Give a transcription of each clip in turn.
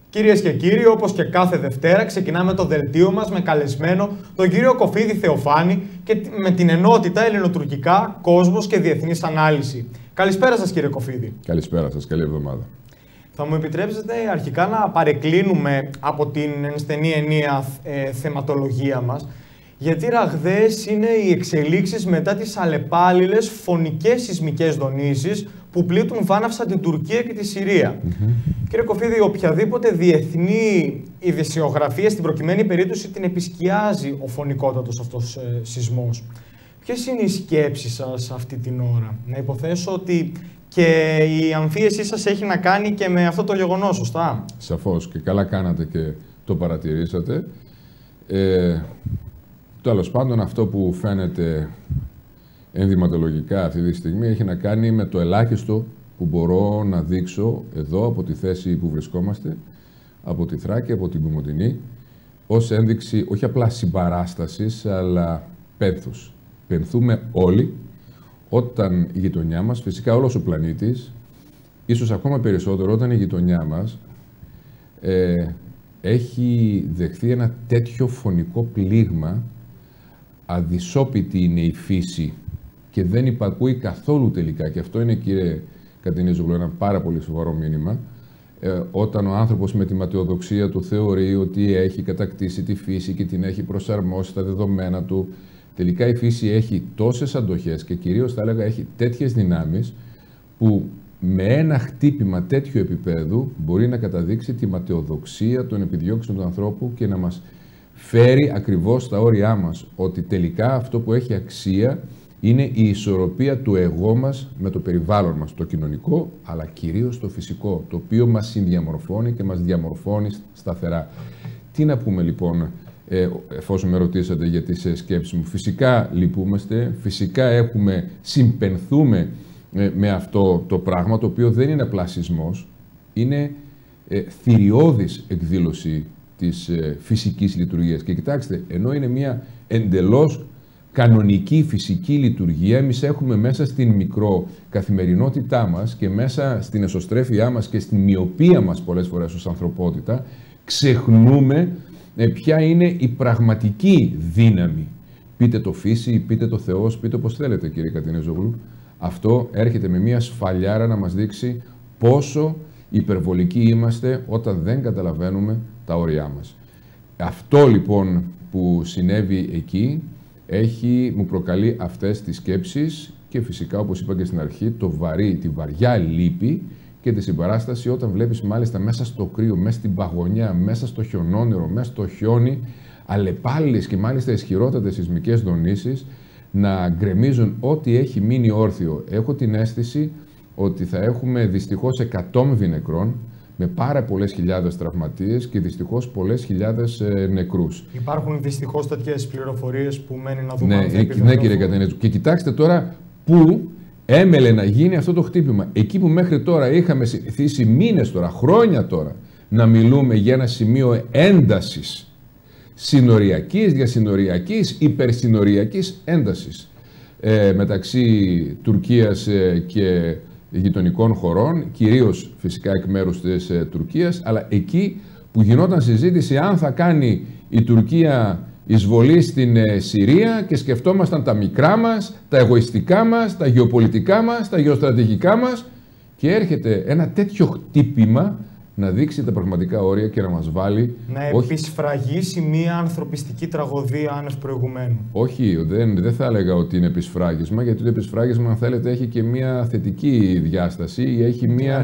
Κυρίες και κύριοι, όπως και κάθε Δευτέρα, ξεκινάμε το δελτίο μας με καλεσμένο τον κύριο Κοφίδη Θεοφάνη και με την ενότητα Ελληνοτουρκικά, Κόσμος και Διεθνής Ανάλυση. Καλησπέρα σας, κύριε Κοφίδη. Καλησπέρα σας, καλή εβδομάδα. Θα μου επιτρέψετε αρχικά να παρεκκλίνουμε από την στενή ενία θεματολογία μας, γιατί ραγδαίες είναι οι εξελίξεις μετά τις αλλεπάλληλες φωνικές σεισμικές δονήσεις που πλήττουν βάναυσα την Τουρκία και τη Συρία. Κύριε Κοφίδη, οποιαδήποτε διεθνή ειδησιογραφία στην προκειμένη περίπτωση την επισκιάζει ο φωνικότατος αυτός σεισμός. Ποιες είναι οι σκέψεις σας αυτή την ώρα? Να υποθέσω ότι και η αμφίεσή σας έχει να κάνει και με αυτό το γεγονός, σωστά? Σαφώς, και καλά κάνατε και το παρατηρήσατε. Τέλος πάντων, αυτό που φαίνεται ενδυματολογικά αυτή τη στιγμή έχει να κάνει με το ελάχιστο που μπορώ να δείξω εδώ από τη θέση που βρισκόμαστε, από τη Θράκη, από την Κομοτηνή, ως ένδειξη όχι απλά συμπαράστασης, αλλά πένθους. Πενθούμε όλοι όταν η γειτονιά μας, φυσικά όλος ο πλανήτης, ίσως ακόμα περισσότερο όταν η γειτονιά μας έχει δεχθεί ένα τέτοιο φωνικό πλήγμα. Αδυσόπιτη είναι η φύση και δεν υπακούει καθόλου τελικά. Και αυτό είναι, κύριε Κατινίζογλου, ένα πάρα πολύ σοβαρό μήνυμα. Όταν ο άνθρωπος με τη ματαιοδοξία του θεωρεί ότι έχει κατακτήσει τη φύση και την έχει προσαρμόσει στα δεδομένα του, τελικά η φύση έχει τόσες αντοχές και κυρίως θα έλεγα έχει τέτοιες δυνάμεις που με ένα χτύπημα τέτοιου επίπεδου μπορεί να καταδείξει τη ματαιοδοξία των επιδιώξεων του ανθρώπου και να μας φέρει ακριβώς στα όρια μας, ότι τελικά αυτό που έχει αξία είναι η ισορροπία του εγώ μας με το περιβάλλον μας, το κοινωνικό, αλλά κυρίως το φυσικό, το οποίο μας συνδιαμορφώνει και μας διαμορφώνει σταθερά. Τι να πούμε λοιπόν, εφόσον με ρωτήσατε για τις σκέψεις μου? Φυσικά λυπούμαστε, φυσικά συμπενθούμε με αυτό το πράγμα, το οποίο δεν είναι απλά σεισμός, είναι θηριώδης εκδήλωση της φυσικής λειτουργίας. Και κοιτάξτε, ενώ είναι μια εντελώς κανονική φυσική λειτουργία, εμείς έχουμε μέσα στην μικρό καθημερινότητά μας και μέσα στην εσωστρέφειά μας και στην μοιοπία μας πολλές φορές ως ανθρωπότητα, ξεχνούμε ποια είναι η πραγματική δύναμη. Πείτε το φύση, πείτε το Θεός, πείτε όπως θέλετε, κύριε Κατινίζογλου. Αυτό έρχεται με μια σφαλιάρα να μας δείξει πόσο υπερβολικοί είμαστε όταν δεν καταλαβαίνουμε τα όρια μας. Αυτό λοιπόν που συνέβη εκεί μου προκαλεί αυτές τις σκέψεις και φυσικά, όπως είπα και στην αρχή, τη βαριά λύπη και τη συμπαράσταση όταν βλέπεις μάλιστα μέσα στο κρύο, μέσα στην παγωνιά, μέσα στο χιονόνερο, μέσα στο χιόνι, αλλεπάλληλες και μάλιστα ισχυρότατες σεισμικές δονήσεις να γκρεμίζουν ό,τι έχει μείνει όρθιο. Έχω την αίσθηση ότι θα έχουμε δυστυχώς εκατόμβοι νεκρών, με πάρα πολλές χιλιάδες τραυματίες και δυστυχώς πολλές χιλιάδες νεκρούς. Υπάρχουν δυστυχώς τέτοιες πληροφορίες που μένει να δούμε. Ναι, κύριε Κατενέζου. Και κοιτάξτε τώρα πού έμελε να γίνει αυτό το χτύπημα. Εκεί που μέχρι τώρα είχαμε συνηθίσει μήνες τώρα, χρόνια τώρα, να μιλούμε για ένα σημείο έντασης, συνοριακής, διασυνοριακής, υπερσυνοριακής έντασης μεταξύ Τουρκίας και γειτονικών χωρών, κυρίως φυσικά εκ μέρους της Τουρκίας, αλλά εκεί που γινόταν συζήτηση αν θα κάνει η Τουρκία εισβολή στην Συρία και σκεφτόμασταν τα μικρά μας, τα εγωιστικά μας, τα γεωπολιτικά μας, τα γεωστρατηγικά μας, και έρχεται ένα τέτοιο χτύπημα να δείξει τα πραγματικά όρια και να μας βάλει... Να επισφραγίσει μία ανθρωπιστική τραγωδία άνευ προηγουμένου. Όχι, δεν θα έλεγα ότι είναι επισφράγισμα, γιατί το επισφράγισμα, αν θέλετε, έχει και μία θετική διάσταση ή έχει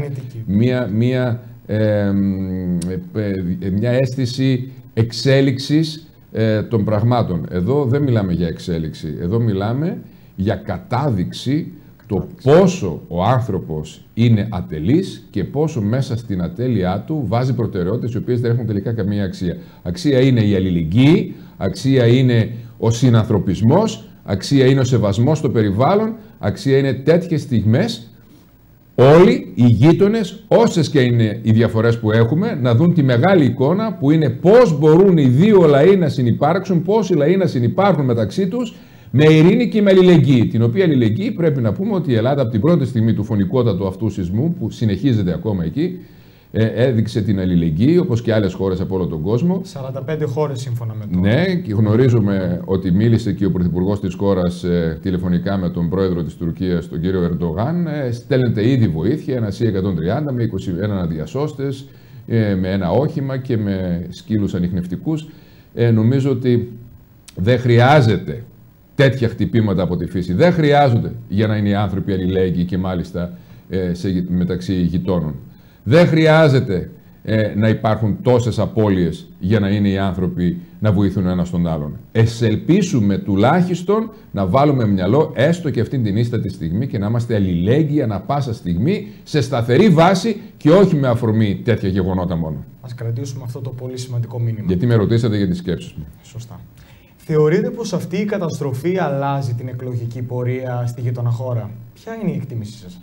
μία αίσθηση εξέλιξης των πραγμάτων. Εδώ δεν μιλάμε για εξέλιξη, εδώ μιλάμε για κατάδειξη το πόσο ο άνθρωπος είναι ατελής και πόσο μέσα στην ατέλειά του βάζει προτεραιότητες οι οποίες δεν έχουν τελικά καμία αξία. Αξία είναι η αλληλεγγύη, αξία είναι ο συνανθρωπισμός, αξία είναι ο σεβασμός στο περιβάλλον, αξία είναι τέτοιες στιγμές όλοι οι γείτονες, όσες και είναι οι διαφορές που έχουμε, να δουν τη μεγάλη εικόνα που είναι πώς μπορούν οι δύο λαοί να συνυπάρξουν, πώς οι λαοί να συνυπάρχουν μεταξύ τους με ειρήνη και με αλληλεγγύη. Την οποία αλληλεγγύη πρέπει να πούμε ότι η Ελλάδα από την πρώτη στιγμή του φωνικότατου αυτού σεισμού, που συνεχίζεται ακόμα εκεί, έδειξε την αλληλεγγύη, όπως και άλλες χώρες από όλο τον κόσμο. 45 χώρες σύμφωνα με το. Ναι, και γνωρίζουμε ότι μίλησε και ο Πρωθυπουργός της χώρας τηλεφωνικά με τον Πρόεδρο της Τουρκίας, τον κύριο Ερντογάν. Στέλνεται ήδη βοήθεια, ένα C-130 με 21 διασώστες, με ένα όχημα και με σκύλους ανιχνευτικούς. Νομίζω ότι δεν χρειάζεται τέτοια χτυπήματα από τη φύση. Δεν χρειάζονται για να είναι οι άνθρωποι αλληλέγγυοι και μάλιστα μεταξύ γειτόνων. Δεν χρειάζεται να υπάρχουν τόσες απώλειες για να είναι οι άνθρωποι να βοηθούν ένας τον άλλον. Ελπίσουμε τουλάχιστον να βάλουμε μυαλό έστω και αυτήν την ίστατη στιγμή και να είμαστε αλληλέγγυοι ανά πάσα στιγμή σε σταθερή βάση και όχι με αφορμή τέτοια γεγονότα μόνο. Ας κρατήσουμε αυτό το πολύ σημαντικό μήνυμα. Γιατί με ρωτήσατε για τις σκέψεις μου. Σωστά. Θεωρείτε πως αυτή η καταστροφή αλλάζει την εκλογική πορεία στη γείτονα χώρα? Ποια είναι η εκτίμησή σας?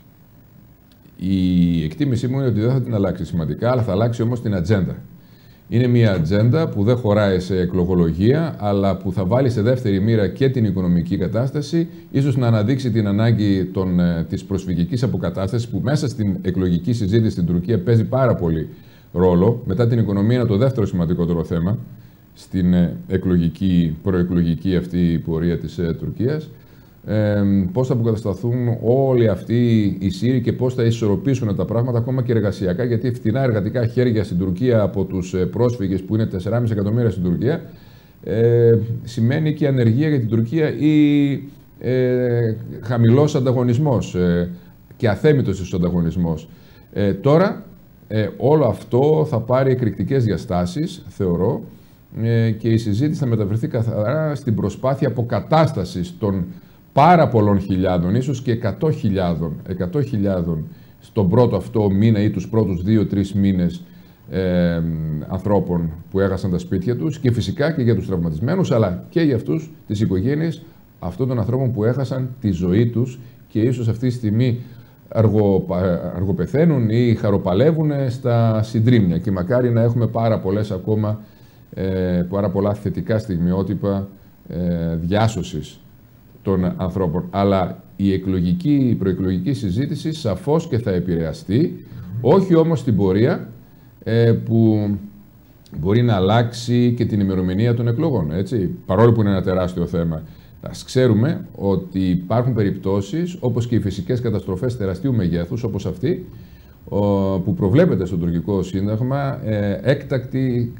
Η εκτίμησή μου είναι ότι δεν θα την αλλάξει σημαντικά, αλλά θα αλλάξει όμως την ατζέντα. Είναι μια ατζέντα που δεν χωράει σε εκλογολογία, αλλά που θα βάλει σε δεύτερη μοίρα και την οικονομική κατάσταση, ίσως να αναδείξει την ανάγκη της προσφυγικής αποκατάστασης, που μέσα στην εκλογική συζήτηση στην Τουρκία παίζει πάρα πολύ ρόλο. Μετά την οικονομία είναι το δεύτερο σημαντικότερο θέμα στην προεκλογική αυτή πορεία της Τουρκίας. Πώς θα αποκατασταθούν όλοι αυτοί οι Σύριοι και πώς θα ισορροπήσουν τα πράγματα ακόμα και εργασιακά, γιατί φτηνά εργατικά χέρια στην Τουρκία από τους πρόσφυγες που είναι 4,5 εκατομμύρια στην Τουρκία σημαίνει και ανεργία για την Τουρκία ή χαμηλός ανταγωνισμός και αθέμητος ίσως ανταγωνισμός. Τώρα όλο αυτό θα πάρει εκρηκτικές διαστάσεις, θεωρώ, και η συζήτηση θα μεταφερθεί καθαρά στην προσπάθεια αποκατάστασης των πάρα πολλών χιλιάδων, ίσως και 100.000 στον πρώτο αυτό μήνα ή τους πρώτους 2-3 μήνες ανθρώπων που έχασαν τα σπίτια τους, και φυσικά και για τους τραυματισμένους, αλλά και για αυτούς τις οικογένειες αυτών των ανθρώπων που έχασαν τη ζωή τους και ίσως αυτή τη στιγμή αργοπεθαίνουν ή χαροπαλεύουν στα συντρίμμια. Και μακάρι να έχουμε πάρα πολλά θετικά στιγμιότυπα διάσωσης των ανθρώπων. Αλλά η προεκλογική συζήτηση σαφώς και θα επηρεαστεί, όχι όμως την πορεία που μπορεί να αλλάξει και την ημερομηνία των εκλογών, έτσι, παρόλο που είναι ένα τεράστιο θέμα. Ας ξέρουμε ότι υπάρχουν περιπτώσεις, όπως και οι φυσικές καταστροφές τεραστίου μεγέθους, όπως αυτή, που προβλέπεται στο τουρκικό σύνταγμα, έκτακτη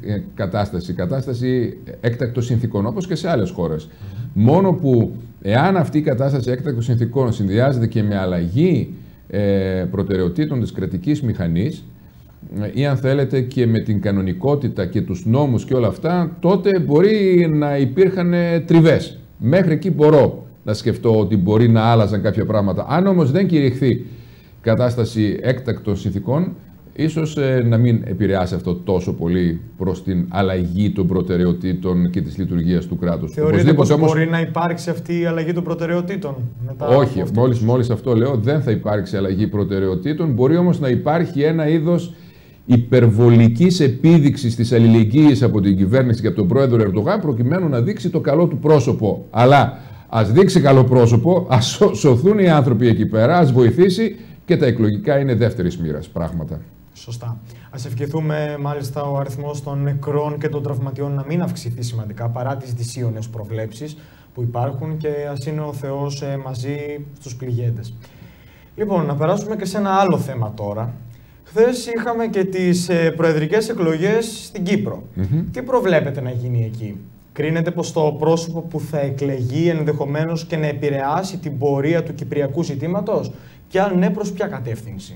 κατάσταση έκτακτων συνθήκων, όπως και σε άλλες χώρες. Μόνο που εάν αυτή η κατάσταση έκτακτων συνθήκων συνδυάζεται και με αλλαγή προτεραιοτήτων της κρατικής μηχανής, ή αν θέλετε και με την κανονικότητα και τους νόμους και όλα αυτά, τότε μπορεί να υπήρχαν τριβές. Μέχρι εκεί μπορώ να σκεφτώ ότι μπορεί να άλλαζαν κάποια πράγματα. Αν όμως δεν κηρυχθεί κατάσταση έκτακτων συνθήκων, ίσως να μην επηρεάσει αυτό τόσο πολύ προς την αλλαγή των προτεραιοτήτων και της λειτουργίας του κράτους. Θεωρείτε πως μπορεί να υπάρξει αυτή η αλλαγή των προτεραιοτήτων? Όχι, μόλις αυτό λέω, δεν θα υπάρξει αλλαγή προτεραιοτήτων. Μπορεί όμως να υπάρχει ένα είδος υπερβολικής επίδειξης της αλληλεγγύης από την κυβέρνηση και από τον πρόεδρο Ερντογάν, προκειμένου να δείξει το καλό του πρόσωπο. Αλλά ας δείξει καλό πρόσωπο, ας σωθούν οι άνθρωποι εκεί πέρα, ας βοηθήσει, και τα εκλογικά είναι δεύτερης μοίρας πράγματα. Σωστά. Ας ευχηθούμε μάλιστα ο αριθμός των νεκρών και των τραυματιών να μην αυξηθεί σημαντικά παρά τις δυσίωνες προβλέψεις που υπάρχουν, και ας είναι ο Θεός μαζί στους πληγέντες. Λοιπόν, να περάσουμε και σε ένα άλλο θέμα τώρα. Χθες είχαμε και τις προεδρικές εκλογές στην Κύπρο. Τι προβλέπετε να γίνει εκεί? Κρίνεται πως το πρόσωπο που θα εκλεγεί ενδεχομένως και να επηρεάσει την πορεία του κυπριακού ζητήματος, και αν ναι, προς ποια κατεύθυνση?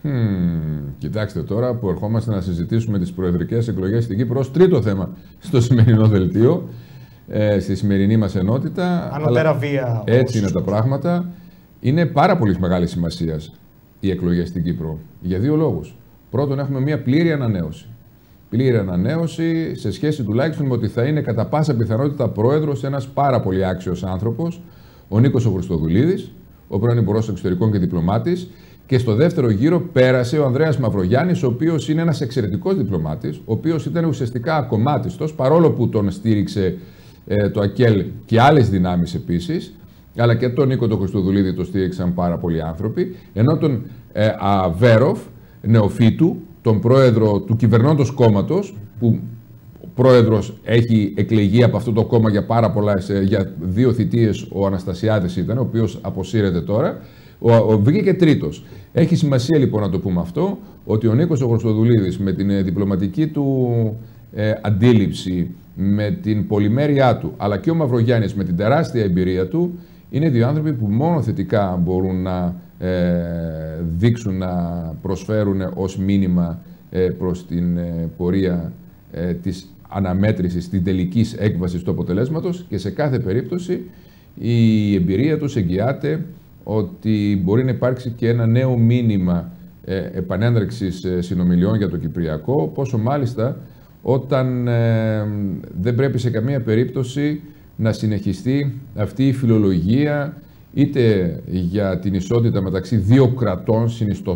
Κοιτάξτε, τώρα που ερχόμαστε να συζητήσουμε τις προεδρικές εκλογές στην Κύπρο ως τρίτο θέμα στο σημερινό δελτίο, στη σημερινή μας ενότητα. Ανωτέρα βία. Έτσι είναι τα πράγματα. Είναι πάρα πολύ μεγάλη σημασία οι εκλογές στην Κύπρο για δύο λόγους. Πρώτον, έχουμε μια πλήρη ανανέωση. Πλήρη ανανέωση σε σχέση τουλάχιστον με ότι θα είναι κατά πάσα πιθανότητα πρόεδρος ένας πάρα πολύ άξιος άνθρωπος, ο Νίκος ο Χριστοδουλίδης, ο πρώην Υπουργός Εξωτερικών και διπλωμάτης. Και στο δεύτερο γύρο πέρασε ο Ανδρέας Μαυρογιάννης, ο οποίος είναι ένας εξαιρετικός διπλωμάτης, ο οποίος ήταν ουσιαστικά ακομμάτιστος, παρόλο που τον στήριξε το ΑΚΕΛ και άλλες δυνάμεις επίσης, αλλά και τον Νίκο τον Χριστοδουλίδη το στήριξαν πάρα πολλοί άνθρωποι, ενώ τον Αβέροφ, νεοφύτου, τον πρόεδρο του κυβερνώντος κόμματος, που ο πρόεδρος έχει εκλεγεί από αυτό το κόμμα για πάρα πολλά, για 2 θητείες, ο Αναστασιάδης ήταν, ο οποίος αποσύρεται τώρα. Βγήκε και τρίτος. Έχει σημασία λοιπόν να το πούμε αυτό, ότι ο Νίκος ο Χριστοδουλίδης με την διπλωματική του αντίληψη, με την πολυμέρειά του, αλλά και ο Μαυρογιάννης με την τεράστια εμπειρία του, είναι 2 άνθρωποι που μόνο θετικά μπορούν να δείξουν, να προσφέρουν ως μήνυμα προς την πορεία της αναμέτρησης, την τελικής έκβασης του αποτελέσματος, και σε κάθε περίπτωση η εμπειρία τους εγγυάται ότι μπορεί να υπάρξει και ένα νέο μήνυμα επανένταξης συνομιλιών για το Κυπριακό, πόσο μάλιστα όταν δεν πρέπει σε καμία περίπτωση να συνεχιστεί αυτή η φιλολογία είτε για την ισότητα μεταξύ 2 κρατών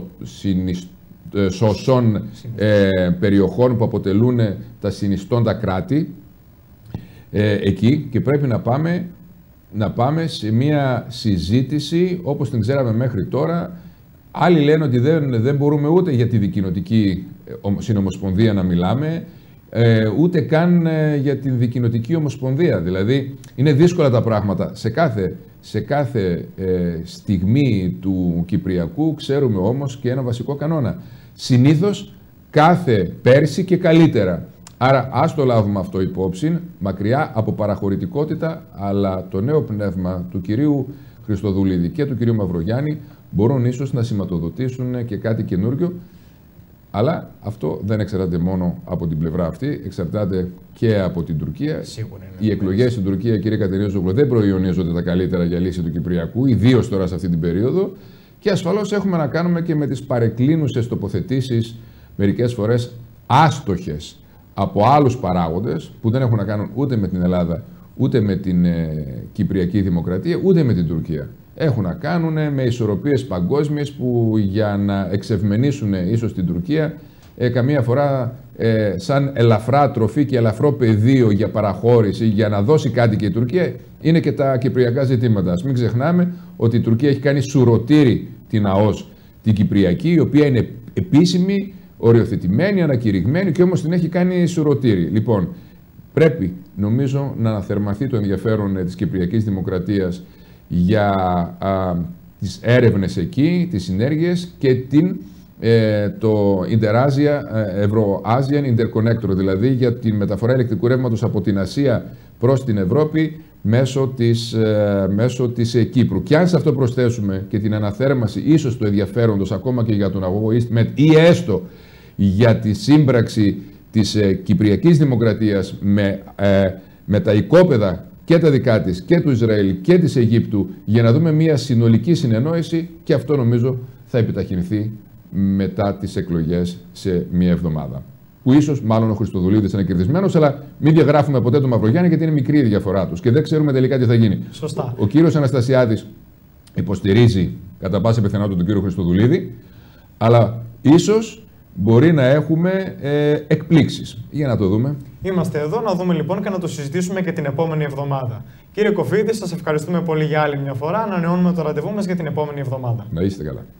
σωσών περιοχών που αποτελούν τα συνιστώντα κράτη εκεί, και πρέπει να πάμε σε μια συζήτηση όπως την ξέραμε μέχρι τώρα. Άλλοι λένε ότι δεν μπορούμε ούτε για τη δικοινοτική συνομοσπονδία να μιλάμε, ούτε καν για την δικοινοτική ομοσπονδία. Δηλαδή, είναι δύσκολα τα πράγματα. Σε κάθε στιγμή του Κυπριακού ξέρουμε όμως και ένα βασικό κανόνα. Συνήθως κάθε πέρσι και καλύτερα. Άρα ας το λάβουμε αυτό υπόψη, μακριά από παραχωρητικότητα, αλλά το νέο πνεύμα του κυρίου Χριστοδουλίδη και του κυρίου Μαυρογιάννη μπορούν ίσως να σηματοδοτήσουν και κάτι καινούργιο. Αλλά αυτό δεν εξαρτάται μόνο από την πλευρά αυτή, εξαρτάται και από την Τουρκία. Σίγουρα είναι. Οι εκλογές στην Τουρκία, κύριε Κατερίνο, δεν προϊονίζονται τα καλύτερα για λύση του Κυπριακού, ιδίως τώρα σε αυτή την περίοδο. Και ασφαλώς έχουμε να κάνουμε και με τις παρεκκλίνουσες τοποθετήσεις, μερικές φορές άστοχες από άλλους παράγοντες που δεν έχουν να κάνουν ούτε με την Ελλάδα, ούτε με την Κυπριακή Δημοκρατία, ούτε με την Τουρκία. Έχουν να κάνουν με ισορροπίες παγκόσμιες που για να εξευμενήσουν ίσως την Τουρκία καμία φορά σαν ελαφρά τροφή και ελαφρό πεδίο για παραχώρηση, για να δώσει κάτι και η Τουρκία, είναι και τα κυπριακά ζητήματα. Ας μην ξεχνάμε ότι η Τουρκία έχει κάνει σουρωτήρι την ΑΟΣ, την Κυπριακή, η οποία είναι επίσημη, οριοθετημένη, ανακηρυγμένη, και όμως την έχει κάνει σουρωτήρι. Λοιπόν, πρέπει νομίζω να αναθερμανθεί το ενδιαφέρον της Κυπριακής Δημοκρατίας για τις έρευνες εκεί, τις συνέργειες και το Euro-Asian Interconnector, δηλαδή για τη μεταφορά ηλεκτρικού ρεύματος από την Ασία προς την Ευρώπη μέσω της Κύπρου. Και αν σε αυτό προσθέσουμε και την αναθέρμανση ίσως του ενδιαφέροντος ακόμα και για τον αγωγό EastMed ή έστω για τη σύμπραξη της Κυπριακής Δημοκρατίας με τα οικόπεδα και τα δικά της και του Ισραήλ και της Αιγύπτου, για να δούμε μια συνολική συνεννόηση, και αυτό νομίζω θα επιταχυνθεί μετά τις εκλογές σε μια εβδομάδα. Που ίσως μάλλον ο Χριστοδουλίδης είναι κερδισμένος, αλλά μην διαγράφουμε ποτέ τον Μαυρογιάννη, γιατί είναι μικρή η διαφορά τους και δεν ξέρουμε τελικά τι θα γίνει. Σωστά. Ο κύριος Αναστασιάδης υποστηρίζει κατά πάσα πιθανότητα τον κύριο Χριστοδουλίδη, αλλά ίσως μπορεί να έχουμε εκπλήξεις. Για να το δούμε. Είμαστε εδώ να δούμε λοιπόν και να το συζητήσουμε και την επόμενη εβδομάδα. Κύριε Κοφίδη, σας ευχαριστούμε πολύ για άλλη μια φορά. Ανανεώνουμε το ραντεβού μας για την επόμενη εβδομάδα. Να είστε καλά.